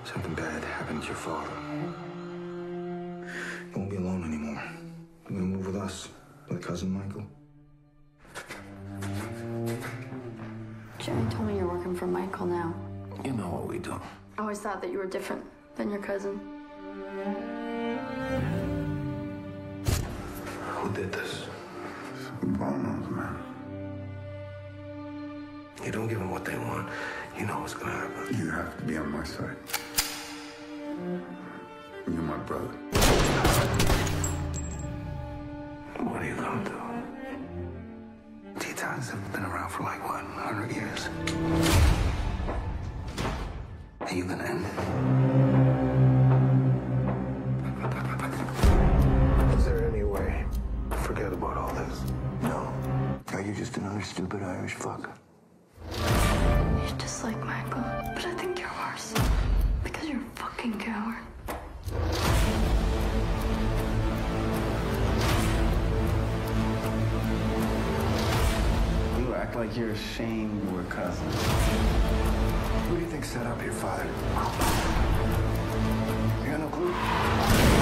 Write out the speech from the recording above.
Something bad happened to your father. You won't be alone anymore. You're gonna move with us, with cousin Michael. Jerry told me you're working for Michael now. You know what we do. I always thought that you were different than your cousin. Who did this? Some bonos, man. You don't give them what they want, you know what's gonna happen. You have to be on my side. You're my brother. What are you gonna do? Tetons have been around for like, what, 100 years? Are you gonna end it? Is there any way to forget about all this? No. Are you just another stupid Irish fuck? You're just like Michael, but I think you're worse. Because you're a fucking coward. You act like you're ashamed we're cousins. Who do you think set up your father? You got no clue?